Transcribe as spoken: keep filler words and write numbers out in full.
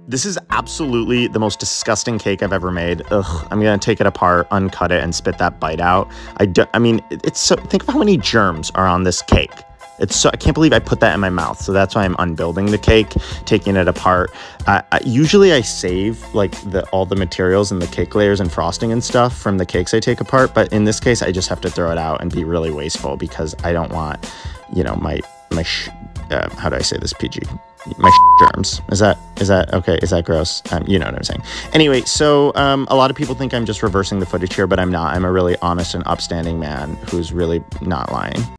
This is absolutely the most disgusting cake I've ever made. Ugh, I'm gonna take it apart, uncut it, and spit that bite out. I, do, I mean, it's so, think of how many germs are on this cake. It's so, I can't believe I put that in my mouth. So that's why I'm unbuilding the cake, taking it apart. Uh, I, usually I save like the all the materials and the cake layers and frosting and stuff from the cakes I take apart. But in this case, I just have to throw it out and be really wasteful because I don't want, you know, my, my, sh uh, how do I say this P G? My germs. Is that, is that, okay, is that gross? Um, you know what I'm saying. Anyway, so um, a lot of people think I'm just reversing the footage here, but I'm not. I'm a really honest and upstanding man who's really not lying.